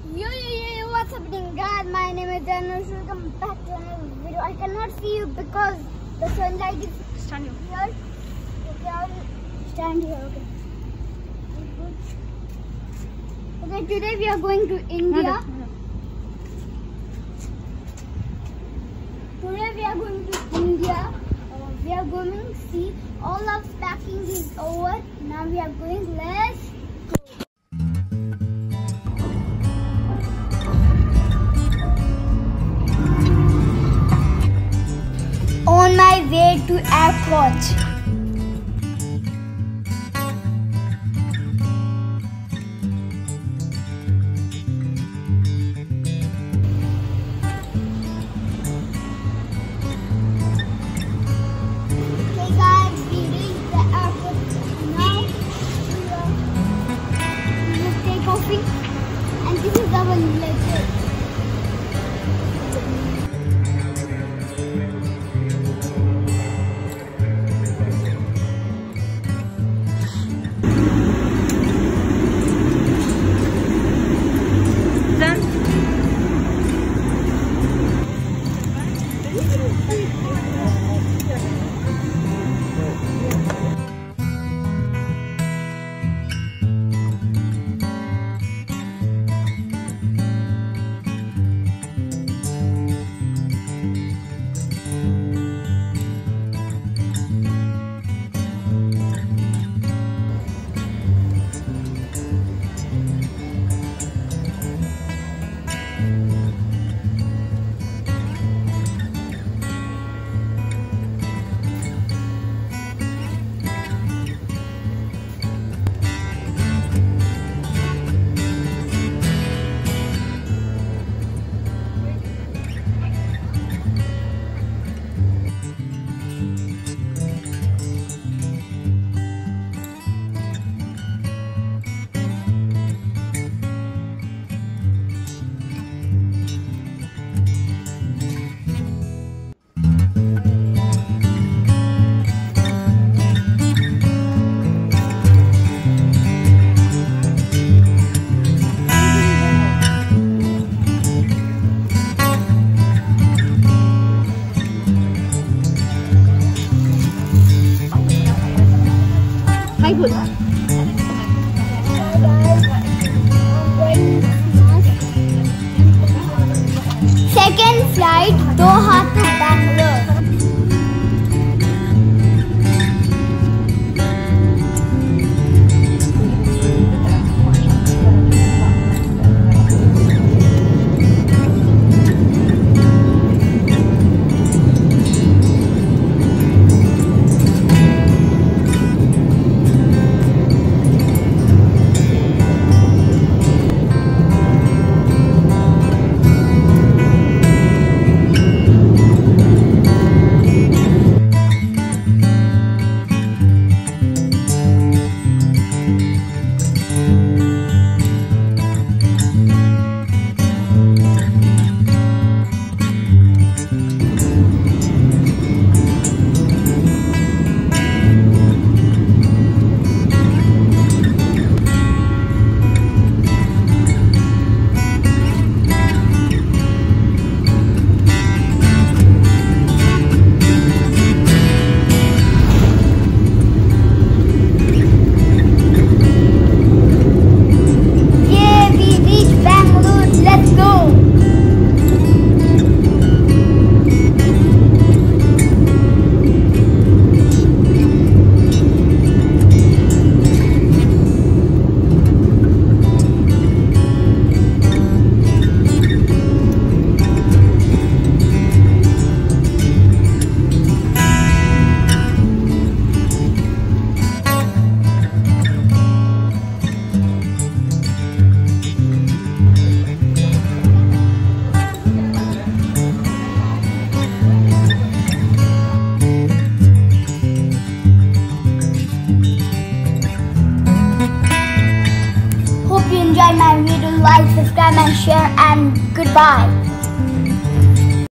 Yo, what's happening, guys? My name is Janush. Welcome back to another video. I cannot see you because the sunlight is standing here. Okay, I'll stand here. Okay, today we are going to India. Today we are going to India. We are going to see all of packing is over. Now we are going. Let's go. On my way to airport. And this is our luggage. Second flight, Doha to Bangalore. Enjoy my video, like, subscribe and share, and goodbye.